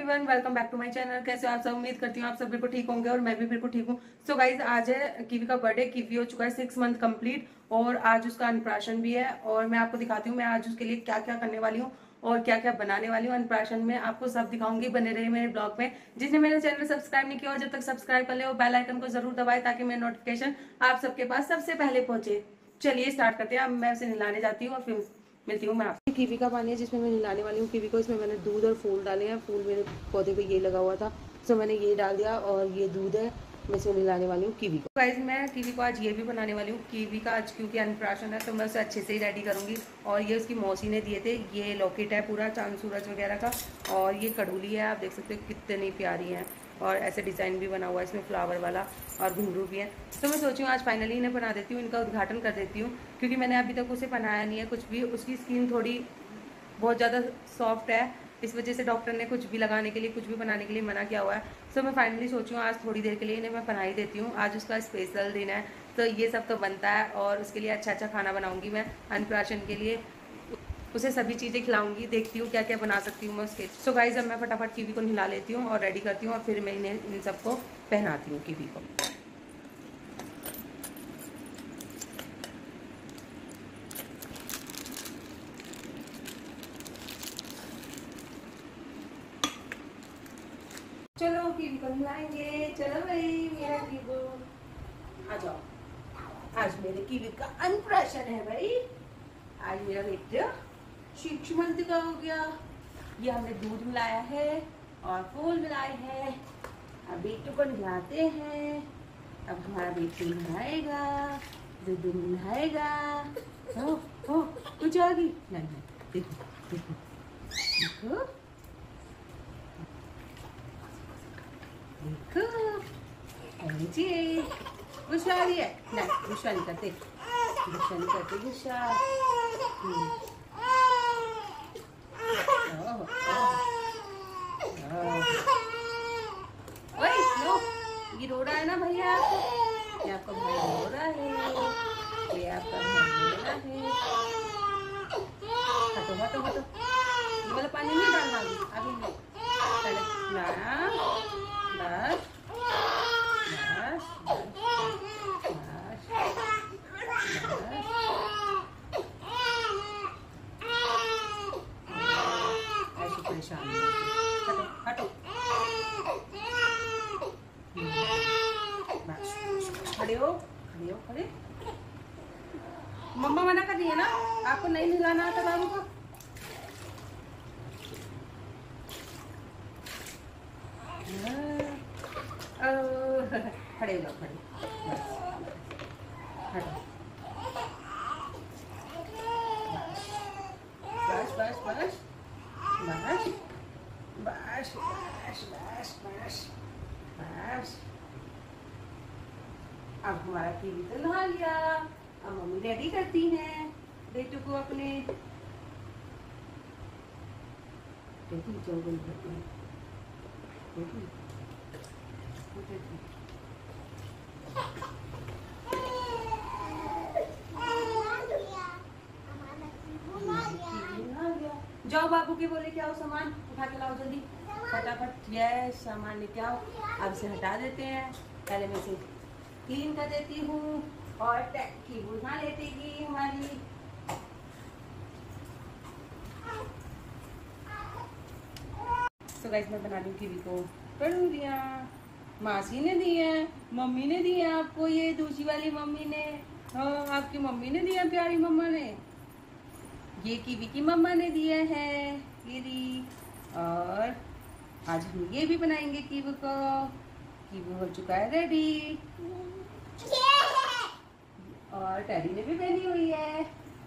Everyone, welcome back to my channel. कैसे हो आप सब? उम्मीद करती हूँ आप सब बिल्कुल ठीक होंगे और मैं भी बिल्कुल ठीक हूँ। सो गाइज, आज है कीवी का बर्थडे। कीवी हो चुका है 6 मंथ कंप्लीट और आज उसका अन्नप्राशन भी है और मैं आपको दिखाती हूँ मैं आज उसके लिए क्या क्या करने वाली हूँ और क्या क्या बनाने वाली हूँ। अन्नप्राशन में आपको सब दिखाऊंगी, बने रहे मेरे ब्लॉग में। जिसने मेरे चैनल सब्सक्राइब नहीं किया और जब तक सब्सक्राइब कर ले और बेल आइकन को जरूर दबाए ताकि मेरी नोटिफिकेशन आप सबके पास सबसे पहले पहुंचे। चलिए स्टार्ट करते हैं। अब मैं उसे नहलाने जाती हूँ और फिर मिलती हूँ मैं आपसे। कीवी का पानी है जिसमें मैं नहलाने वाली हूँ कीवी को। इसमें मैंने दूध और फूल डाले हैं। फूल मेरे पौधे पे ये लगा हुआ था तो मैंने ये डाल दिया और ये दूध है। मैं इसमें नहलाने वाली हूँ कीवी को। गाइस, मैं कीवी को आज ये भी बनाने वाली हूँ। कीवी का आज क्योंकि अन्नप्राशन है तो मैं उसे अच्छे से ही रेडी करूँगी। और ये उसकी मौसी ने दिए थे। ये लॉकेट है पूरा चांद सूरज वगैरह का और ये कड़ूली है। आप देख सकते हो कितनी प्यारी है और ऐसे डिज़ाइन भी बना हुआ है इसमें फ्लावर वाला और घुंघरू भी है। तो मैं सोची हूँ आज फाइनली इन्हें बना देती हूँ, इनका उद्घाटन कर देती हूँ क्योंकि मैंने अभी तक उसे बनाया नहीं है कुछ भी। उसकी स्किन थोड़ी बहुत ज़्यादा सॉफ्ट है, इस वजह से डॉक्टर ने कुछ भी लगाने के लिए कुछ भी बनाने के लिए मना किया हुआ है। सो मैं फाइनली सोची हूँ आज थोड़ी देर के लिए इन्हें मैं बना ही देती हूँ। आज उसका स्पेशल दिन है तो ये सब तो बनता है और उसके लिए अच्छा अच्छा खाना बनाऊँगी मैं अन्नप्राशन के लिए। उसे सभी चीज़ें खिलाऊंगी, देखती हूँ क्या क्या बना सकती हूँ मैं उसके। सो गाइज, अब मैं फटाफट कीवी को नहला लेती हूँ और रेडी करती हूँ और फिर मैं इन्हें इन सबको पहनाती हूँ कीवी को। चलो कीवी को नहलाएंगे। चलो भाई मेरा कीवी, आ जाओ। आज मेरे कीवी का अन्नप्राशन है भाई। आज मेरा बेटा 6 मंथ का हो गया। ये हमने दूध मिलाया है और फूल मिलाए हैं। अब बेटू को नहलाते हैं। अब हमारा बेटू नहाएगा, दूध नहाएगा। हो कुछ आ गई? नहीं, देखो देखो देखो देखो जी, गुस्सा आ रही है? नहीं, गुस्सा नहीं करते, गुस्सा नहीं करते, गुस्सा। ओए लो, ये रो रहा है ना भैया, ये आपका भाई रो रहा है, ये आपका भाई रो रहा है। हटो हटो हटो, ये वाला पानी नहीं डालना अभी, अभी नहीं। पहले ना, बस बस बस ऐसे परेशान नहीं होते। हटो हटो, बस खड़े हो, खड़े हो, खड़े। मम्मा मना कर रही है ना, आपको नहीं नहलाना आता बाबू को। खड़े हो, खड़े, बस बस बस बस बस बस बस बस बस। अब हमारा कीवी तो नहा लिया। अब मम्मी रेडी करती हैं बेटू को अपने। बेटी चल गई बेटी, बेटी जाओ बाबू के बोले क्या हो, सामान उठा के लाओ जल्दी फटाफट। ये सामान लेके आओ। अब इसे हटा देते हैं। पहले मैं इसे क्लीन कर देती हूँ और टैक्की बुझा लेती हमारी। तो गाइस, मैं बना लूँ कीवी को कड़ूरियाँ। मासी ने दी है, मम्मी ने दी है आपको, ये दूसरी वाली मम्मी ने। हाँ, आपकी मम्मी ने दिया, प्यारी मम्मा ने। ये कीवी की मम्मा ने दिया है ये दी। और आज हम ये भी बनाएंगे कीवी को। कीवी हो चुका है रेडी और टैडी ने भी पहनी हुई है।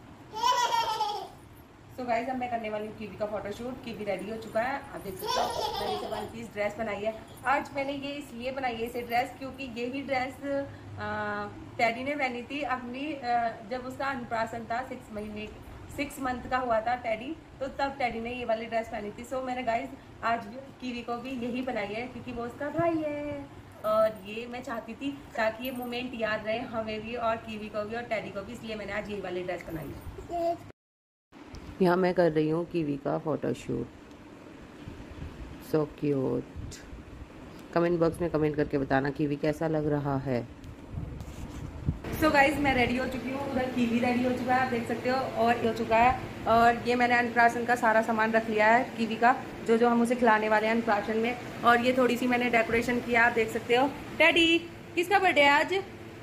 तो गाइस, अब मैं करने वाली हूँ कीवी का फोटोशूट। कीवी रेडी हो चुका है, आप देख सकते हो। मैंने इसे 1 पीस ड्रेस बनाई है। आज मैंने ये इसलिए बनाई है इसे ड्रेस क्योंकि ये ही ड्रेस टैडी ने पहनी थी अपनी जब उसका अन्नप्राशन था। 6 मंथ का हुआ था टैडी, तो तब टैडी ने ये वाली ड्रेस पहनी थी। सो मैंने गाइस आज कीवी को भी यही बनाई है क्योंकि वो उसका भाई है और ये मैं चाहती थी ताकि ये मोमेंट याद रहे हमें भी और कीवी को भी और टैडी को भी, इसलिए मैंने आज यही वाली ड्रेस बनाई है। यहाँ मैं कर रही हूँ कीवी का photoshoot. So cute. Comment box में कमेंट करके बताना कीवी कैसा लग रहा है। सो गाइज मैं रेडी हो चुकी हूँ, उधर कीवी रेडी हो चुका है, आप देख सकते हो, और ये हो चुका है। और ये मैंने अन्नप्राशन का सारा सामान रख लिया है कीवी का, जो जो हम उसे खिलाने वाले हैं अन्नप्राशन में। और ये थोड़ी सी मैंने डेकोरेशन किया, आप देख सकते हो। डैडी किसका बर्थडे है आज?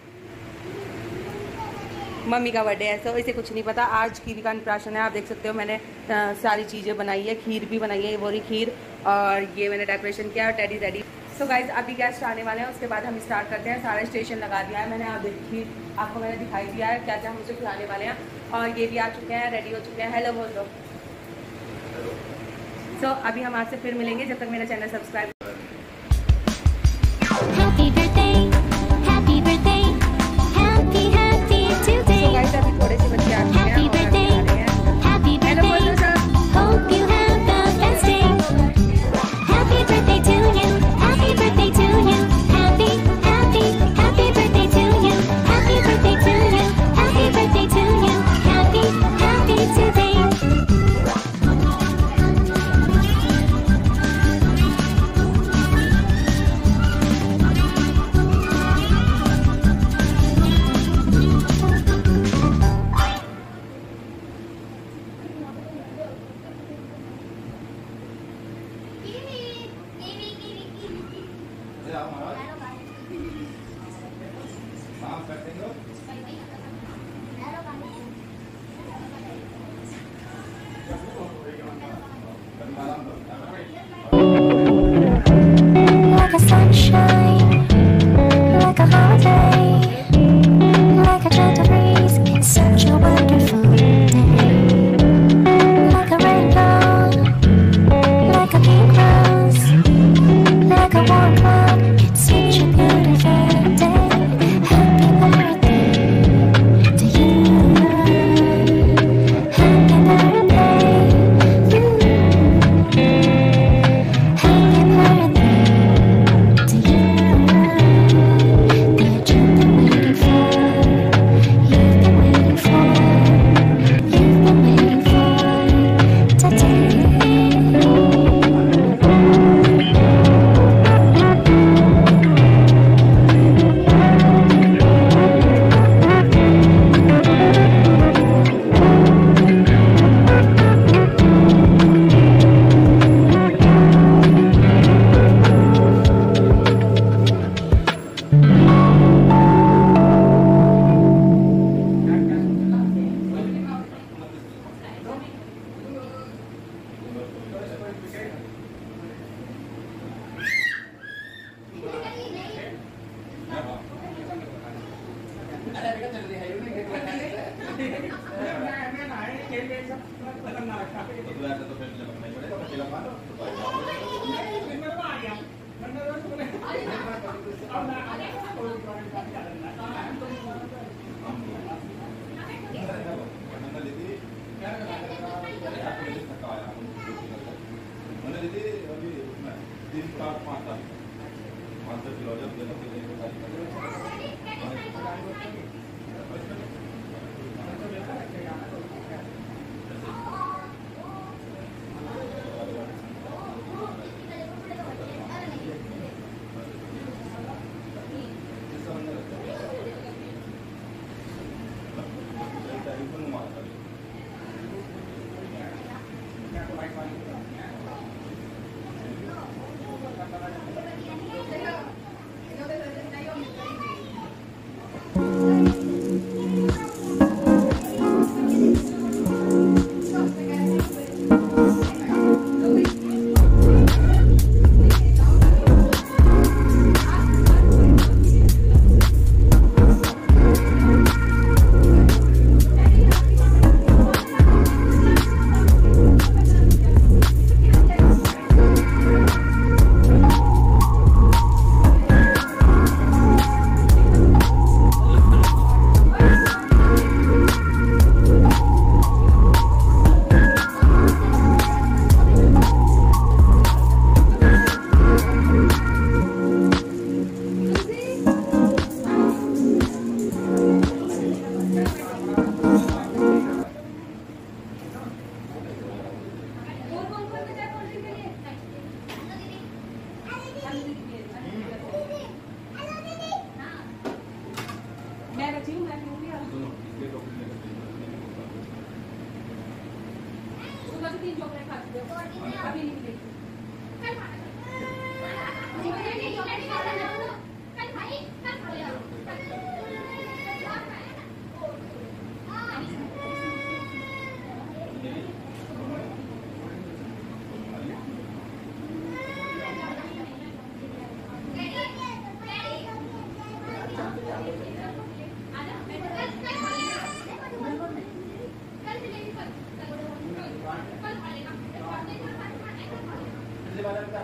मम्मी का बर्थडे है। तो इसे कुछ नहीं पता, आज कीवी का अन्नप्राशन है। आप देख सकते हो मैंने सारी चीज़ें बनाई है, खीर भी बनाई है, ये बोरी खीर, और ये मैंने डेकोरेशन किया, और डैडी रेडी। सो गाइज अभी गेस्ट आने वाले हैं, उसके बाद हम स्टार्ट करते हैं। सारा स्टेशन लगा दिया है मैंने, आप देखिए, आपको मैंने दिखाई दिया है क्या क्या हम उसे खिलाने वाले हैं। और ये भी आ चुके हैं, रेडी हो चुके हैं। हेलो बोल दो। सो अभी हम आपसे फिर मिलेंगे, जब तक मेरा channel subscribe. Happy birthday, happy birthday, happy today. So guys अभी थोड़े से बच्चे आ चुके हैं Happy और birthday, अभी आ रहे हैं। happy हेलो बोल दो birthday. सब। Hope you have the best day. Happy birthday to you. Happy birthday to you. Happy birthday to you. Happy birthday to you. Happy birthday to you. Happy today. Like a sunshine, like a holiday, like a gentle breeze, it's such a wonderful day. Like a rainbow, like a pink rose, like a warm cloud, it's such a beautiful day. Happy birthday to you. Happy birthday. Happy birthday to you. That you've been waiting for. You've been waiting for. You've been waiting for today.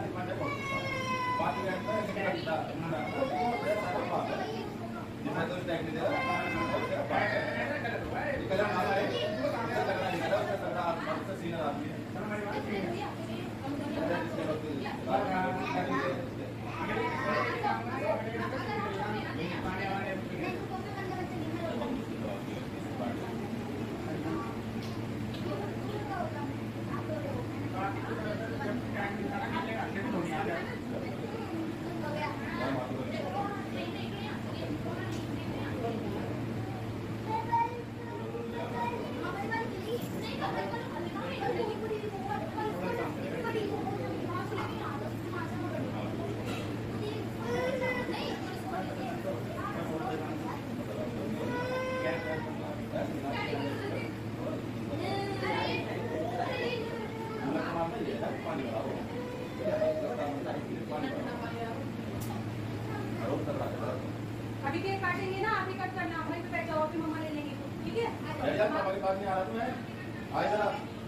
अभी cake काटेंगे ना, अभी cut करना, वहीं पे बैठ जाओ, फिर मम्मा ले लेंगे, ठीक है? हमारे पास नहीं आ रहा तुम्हें आए जरा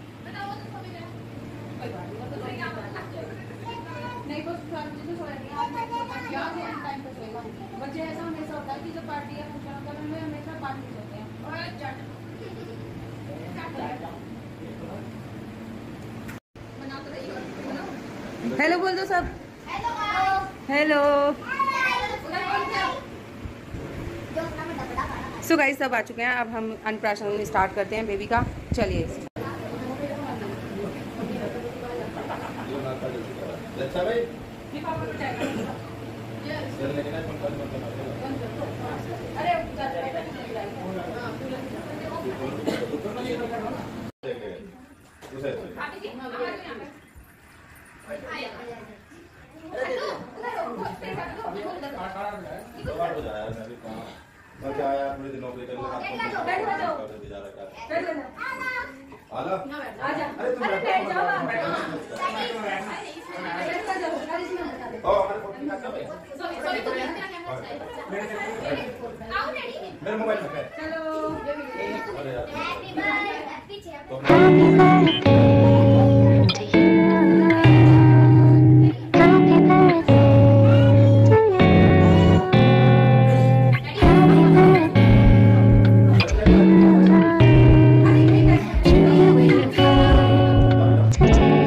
नहीं बस जिसमें सोया नहीं आज याद है टाइम पे सोएगा। बच्चे ऐसा हमेशा होता है कि जब पार्टी या फंक्शन होता है उनमें हमेशा पार्टी सोते हैं। हेलो बोल दो सब। हेलो। सो गाइस सब आ चुके हैं, अब हम अन्नप्राशन स्टार्ट करते हैं बेबी का। चलिए। अच्छा भाई क्या आया थोड़ी दिनों के चल मेरे मोबाइल में है Happy birthday to you. Happy birthday to you. Happy birthday to you. You're waiting for today.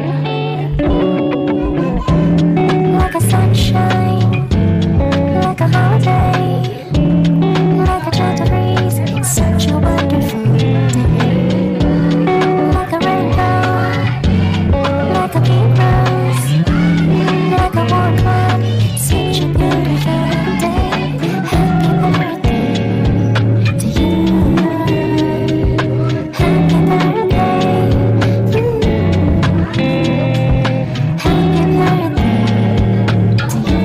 Like a sunshine, like a holiday, like a gentle breeze. It's such a wonderful day. Like a rainbow, like a pink rose, like a warm hug. It's such a beautiful day. Happy birthday to you. Happy birthday. Happy birthday to you.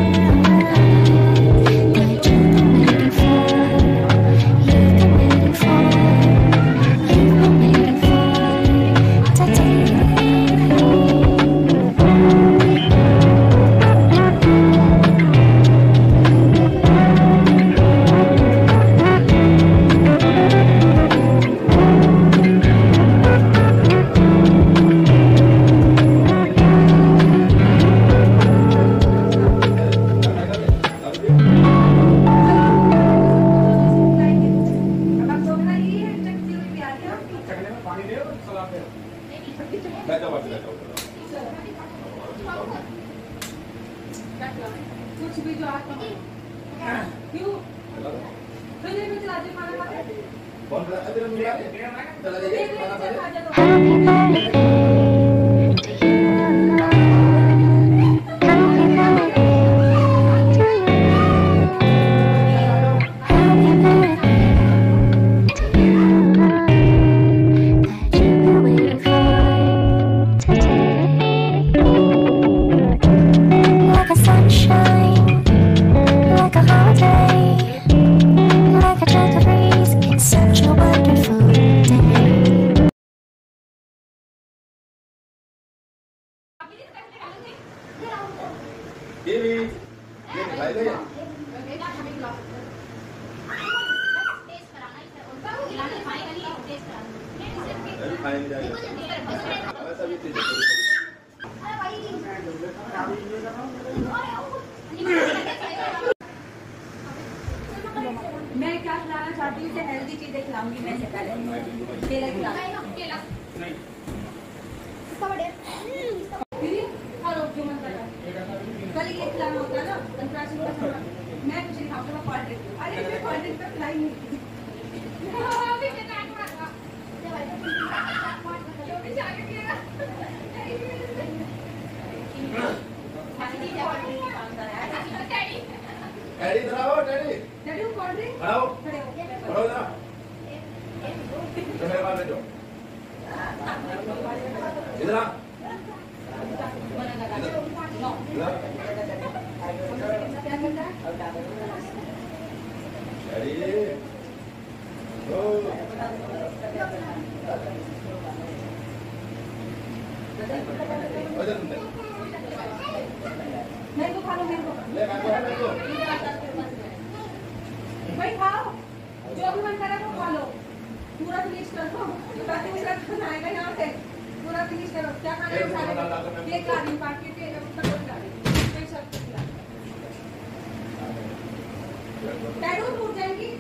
That you've been waiting for. You've been waiting for. You've been waiting for today. कुछ भी जो आप क्यों चलिए मैं चला दे खाना खा के कौन चला जाइए खाना खा लीजिए। Happy birthday to you. Happy birthday to you. Happy birthday to you. That you've been waiting for today. Like a sunshine, like a holiday, like a gentle breeze. It's such a wonderful day. ये दिखाई दे खाएंगे जाएगा ऐसा भी चीज मैं क्या खिलाना चाहती हूँ, इसे हेल्दी चीजें खिलाऊंगी मैं। इसे पहले केला खिलाऊंगी। कल ये खिलाना होता है ना अंतर्राष्ट्रीय का सामान। मैं कुछ नहीं खाऊंगा, मैं क्वाड्रेट। अरे मैं क्वाड्रेट का खिलाई नहीं। डैडी इधर आओ, डैडी डैडी वो क्वाड्रेट खड़ा हो, खड़े हो। खड़ा हो जरा, तो मेरे पास बैठो, इधर आ, डैडी ओ इधर तुम मेरे को खा लो, मेरे को ले मैं को भाई खाओ, जो भी मन करे वो खा लो। पूरा फिनिश कर दो, तो ताकि दूसरा खाना आएगा यहाँ से। पूरा फिनिश करो। क्या खाना है सारे? केक खा रही हूँ, बाकी के पकौड़े खा रही हूँ। मैं सब कुछ खिला टैटू टूट जाएंगी।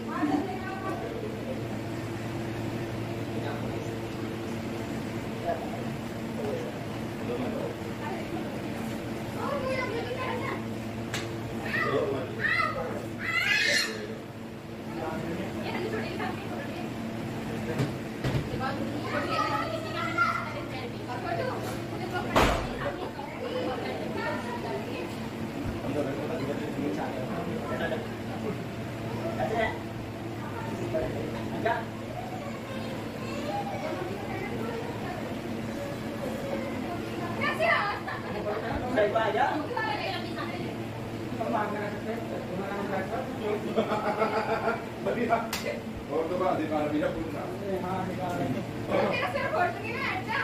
और तो बात दिखा रही है पूरा। मेरा सिर फोड़ दूंगी मैं। अच्छा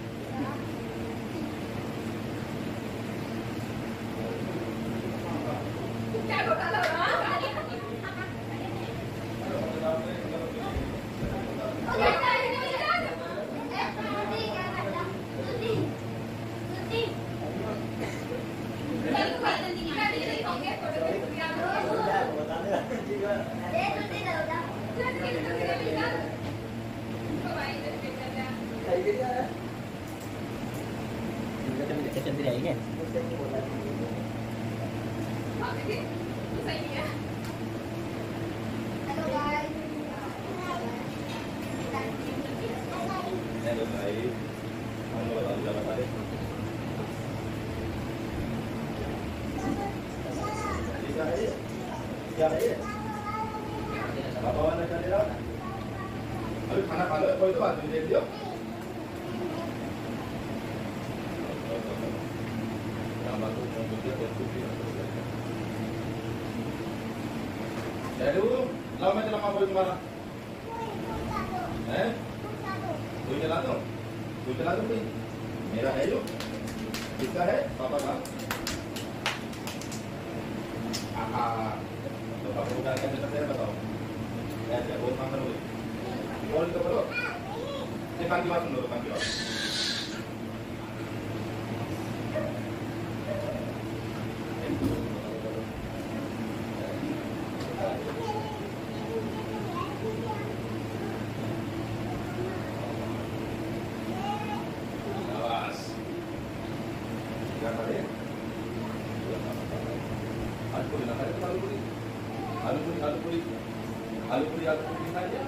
क्या घोटाला हो रहा है? क्या है? बाबा वाला क्या ले रहा है? अभी खाना खा लो, कोई तो बात नहीं, देख लियो। डैडू, लाओ मैं चला कोई तुम्हारा है? कोई चला दो, कोई चला दो कोई। मेरा है जो, किसका है? पापा का। तो पापा को क्या कहते हैं बताओ? ऐसे बहुत काम करोगे, बोल तो करो। ये कान की बात सुन लो, कान की बात। आलू पूरी खाइए।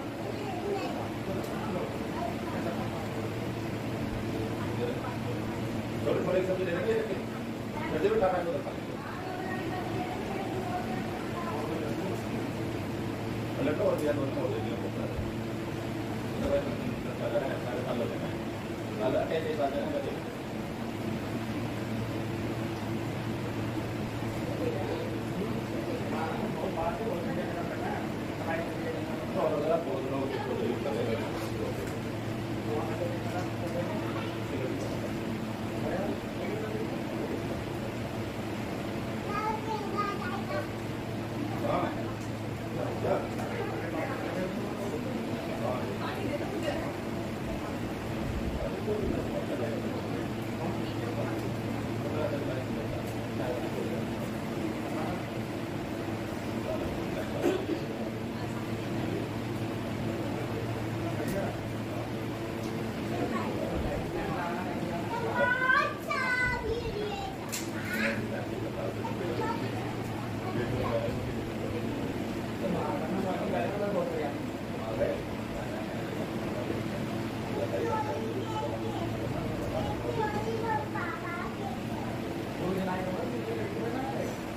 थोड़ी थोड़ी सब्जी ले लेंगे, लेकिन जल्दी उठा खा लो। लड्डू और दिया दोनों हो गए।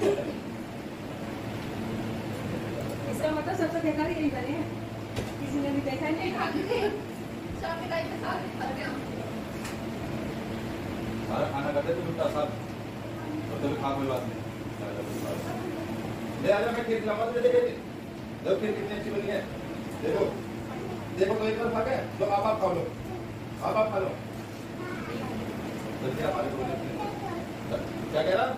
इसका मतलब सबसे बेकार यही बने हैं, किसी ने भी देखा नहीं। सारा खाना करते तो टूटा साथ और तभी खा कोई बात नहीं। ले आजा, मैं खीर खिलाऊंगा तुझे, देखो खीर कितनी अच्छी बनी है। देखो देखो, तो एक बार खा के लो, आप खा लो, आप खा लो। क्या कह रहा?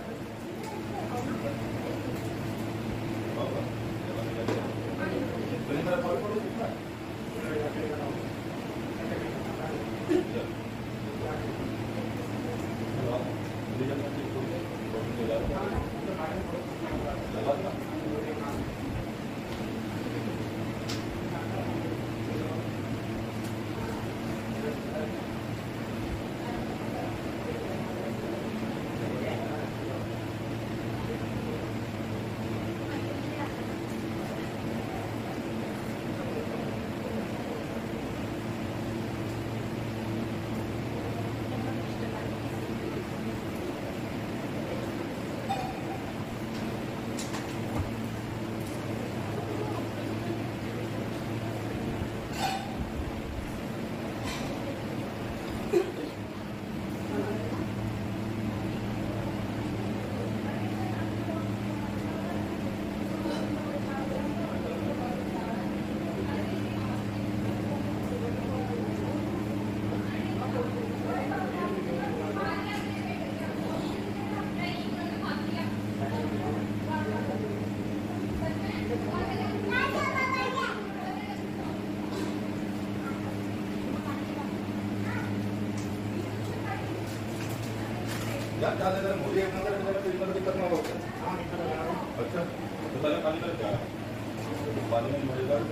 यार ज्यादा गर्म हो रही है, अपना तो दिक्कत ना हो। अच्छा तो पहले पानी में क्या पानी में मजेदार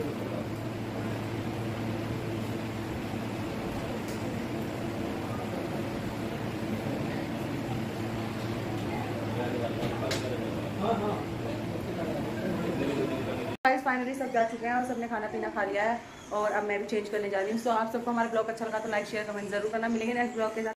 फाइनली सब जा चुके हैं और सबने खाना पीना खा लिया है और अब मैं भी चेंज करने जा रही हूँ। तो आप सबको हमारा ब्लॉग अच्छा लगा तो लाइक शेयर कमेंट जरूर करना। मिलेंगे नेक्स्ट ब्लॉग के साथ।